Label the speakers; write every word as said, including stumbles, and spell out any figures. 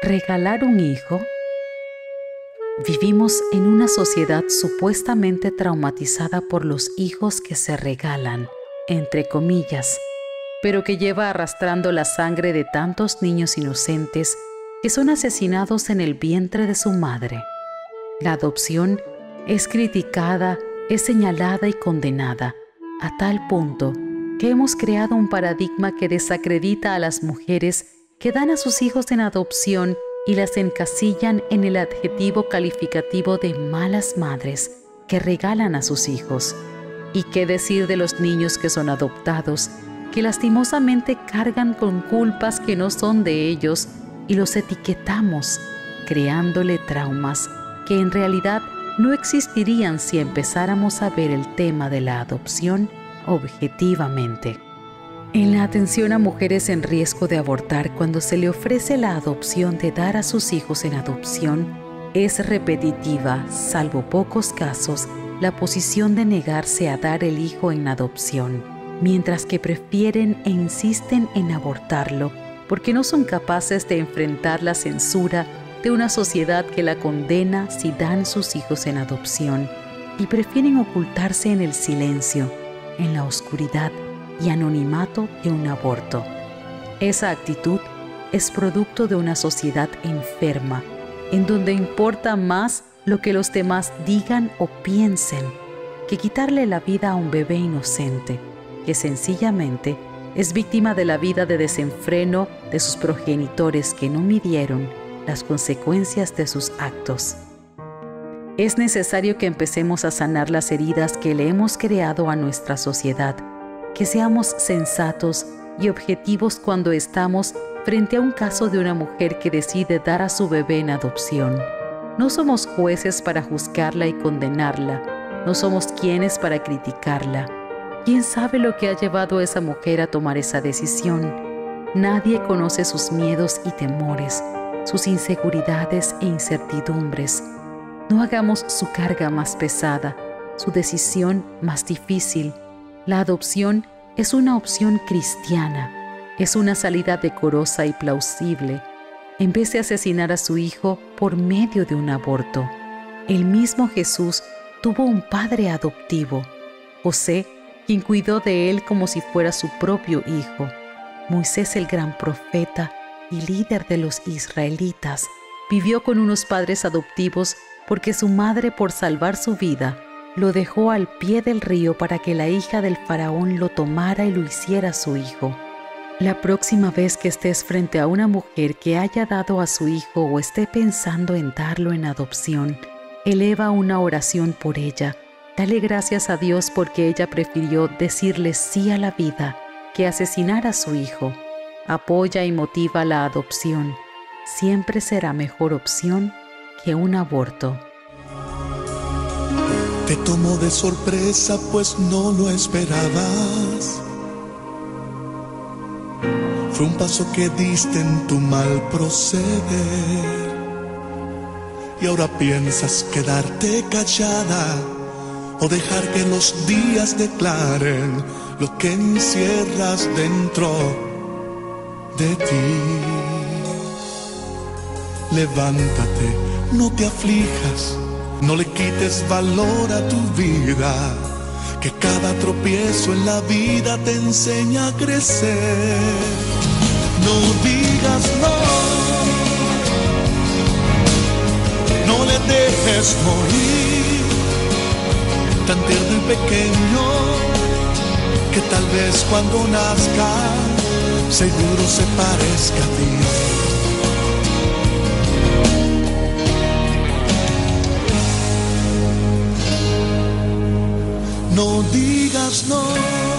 Speaker 1: ¿Regalar un hijo? Vivimos en una sociedad supuestamente traumatizada por los hijos que se regalan, entre comillas, pero que lleva arrastrando la sangre de tantos niños inocentes que son asesinados en el vientre de su madre. La adopción es criticada, es señalada y condenada, a tal punto que hemos creado un paradigma que desacredita a las mujeres que dan a sus hijos en adopción y las encasillan en el adjetivo calificativo de malas madres que regalan a sus hijos. ¿Y qué decir de los niños que son adoptados, que lastimosamente cargan con culpas que no son de ellos y los etiquetamos, creándole traumas que en realidad no existirían si empezáramos a ver el tema de la adopción objetivamente? En la atención a mujeres en riesgo de abortar, cuando se le ofrece la adopción de dar a sus hijos en adopción, es repetitiva, salvo pocos casos, la posición de negarse a dar el hijo en adopción, mientras que prefieren e insisten en abortarlo porque no son capaces de enfrentar la censura de una sociedad que la condena si dan sus hijos en adopción, y prefieren ocultarse en el silencio, en la oscuridad y anonimato de un aborto. Esa actitud es producto de una sociedad enferma, en donde importa más lo que los demás digan o piensen que quitarle la vida a un bebé inocente, que sencillamente es víctima de la vida de desenfreno de sus progenitores que no midieron las consecuencias de sus actos. Es necesario que empecemos a sanar las heridas que le hemos creado a nuestra sociedad, que seamos sensatos y objetivos cuando estamos frente a un caso de una mujer que decide dar a su bebé en adopción. No somos jueces para juzgarla y condenarla, no somos quienes para criticarla. ¿Quién sabe lo que ha llevado a esa mujer a tomar esa decisión? Nadie conoce sus miedos y temores, sus inseguridades e incertidumbres. No hagamos su carga más pesada, su decisión más difícil. La adopción es una opción cristiana, es una salida decorosa y plausible, en vez de asesinar a su hijo por medio de un aborto. El mismo Jesús tuvo un padre adoptivo, José, quien cuidó de él como si fuera su propio hijo. Moisés, el gran profeta y líder de los israelitas, vivió con unos padres adoptivos porque su madre, por salvar su vida, lo dejó al pie del río para que la hija del faraón lo tomara y lo hiciera su hijo. La próxima vez que estés frente a una mujer que haya dado a su hijo o esté pensando en darlo en adopción, eleva una oración por ella. Dale gracias a Dios porque ella prefirió decirle sí a la vida que asesinar a su hijo. Apoya y motiva la adopción. Siempre será mejor opción que un aborto.
Speaker 2: Te tomó de sorpresa, pues no lo esperabas. Fue un paso que diste en tu mal proceder. Y ahora piensas quedarte callada o dejar que los días declaren lo que encierras dentro de ti. Levántate, no te aflijas, no le quites valor a tu vida, que cada tropiezo en la vida te enseña a crecer. No digas no, no le dejes morir, tan tierno y pequeño, que tal vez cuando nazca, seguro se parezca a ti. No digas no.